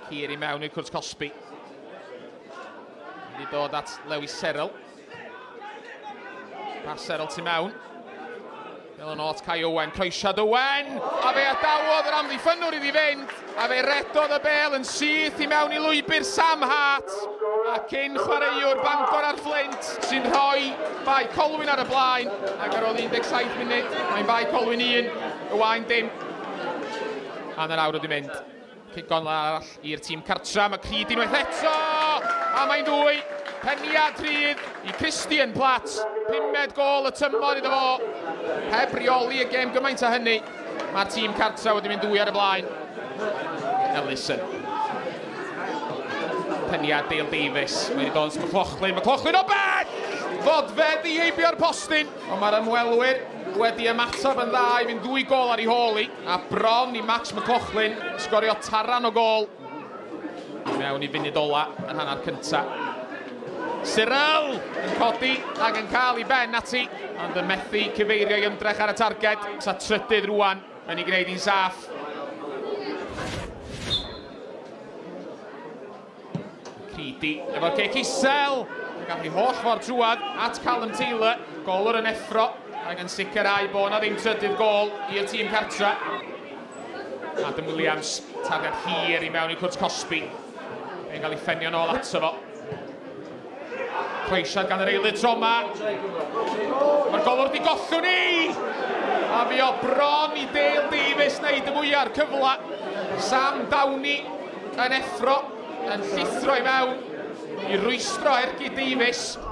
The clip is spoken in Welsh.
Hir I mewn i'r cwrs Cosby. Wedi dod at Lewis Serrell. Pas Serrell tu mewn. Fel yn ot Kai Owen, croesiad Owen! A fe adawodd yr amddiffynwr iddi fynd. A fe redodd y bel yn syth I mewn I lwybr Sam Hart. A cyn chwaraewr Bangor ar Flint sy'n rhoi Bae Colwyn ar y blaen. Ac ar ôl 17 munud, mae'n Bae Colwyn 1, y Waun dim. A na'r awr wedi mynd. Cigon arall i'r tîm cartra, mae Creed unwaith eto! A mae'n dwy. Peniad rhydd I Kristian Platt. 5 gol y tymor iddo fo. Heb reoli y gêm gymaint a hynny. Mae'r tîm cartra wedi mynd dwy ar y blaen. Ellison. Peniad Dale Davies. Wedi dod at McLaughlin. McLaughlin o bell! Fodfedd I heibio'r postyn. Ond mae'r ymwelwyr wedi ymateb yn dda I fynd 2 gol ar ei hôl I. A bron I Max McLaughlin. Sgorio taran o gol. Mewn I funud ola yn hanner cynta. Serrell yn codi ac yn cael I ben ati. Ond yn methu cyfeirio I ymdrech ar y targed. Sa trydydd rwan yn ei gwneud hi'n saff. Creedy efo'r cec isel. Yn gallu holl ffordd trwad at Callum Taylor. Golwr yn effro ac yn sicrhau bod na ddim trydydd gol i'r tîm cartra. Adam Williams, targed hir I mewn i'r cwrs Cosby. Yn cael ei ffenio nôl ato fo. Croesiad gan yr eilydd troma. Mae'r golwr di gollwn I. A fi o bron I Dale Davies wneud y mwyaf cyfla. Sam Downey yn effro. Yn llithro I mewn. I rwystro Ergi Davies.